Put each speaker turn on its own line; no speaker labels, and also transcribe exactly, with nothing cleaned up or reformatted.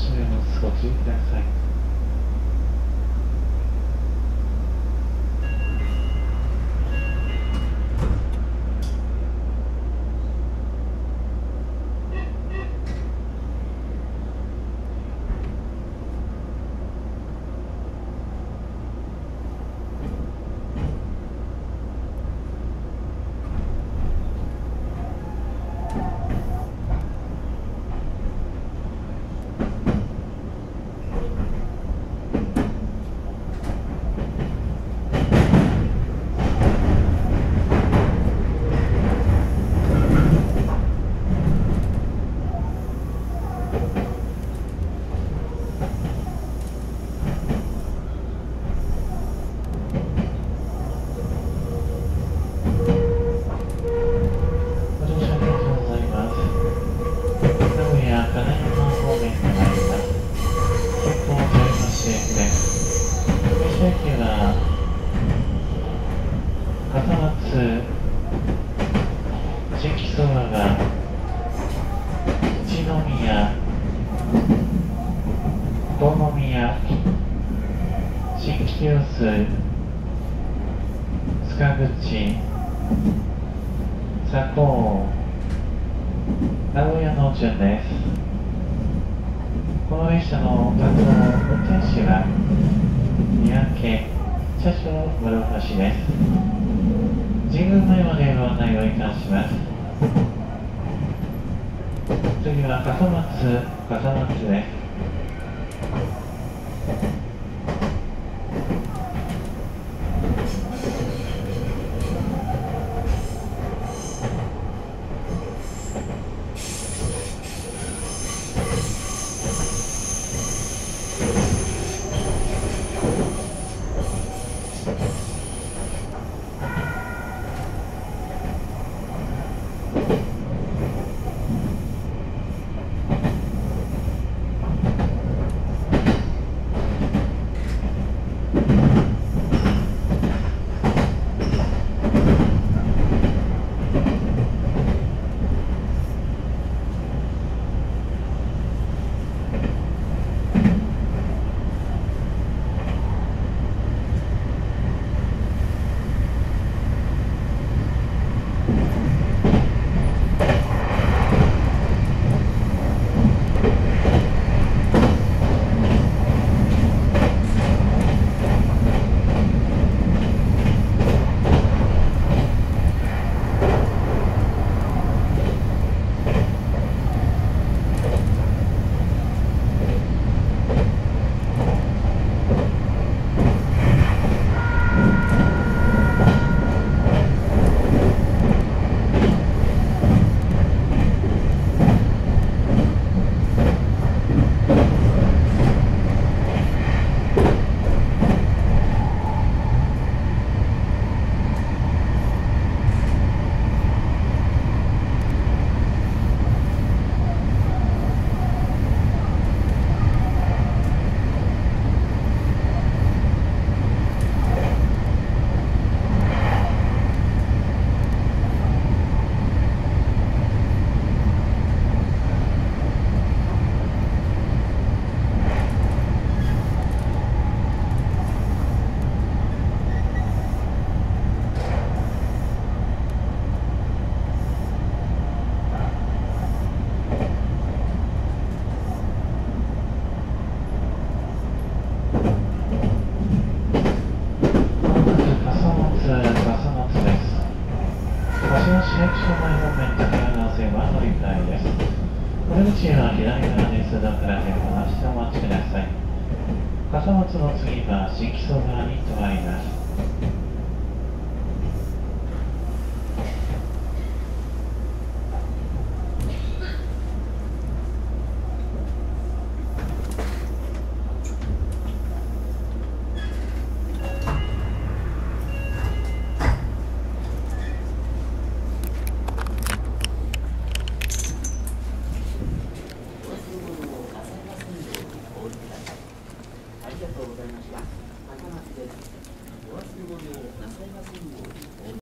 しめます。ご注意ください。新木曽川が一宮、堂宮、新清洲、塚口、佐高、名古屋の順です。この列車の活動運転士は三宅車掌室橋です。神宮前までご案内をいたします。次は笠松、笠松です。市役所前方面高山の線は乗り換えです。お出口は左側です。どうから手を離してお待ちください。笠松の次は新木曽川に停まります。
ありがとうございました。高松です。お忘れ物をなさいませんように。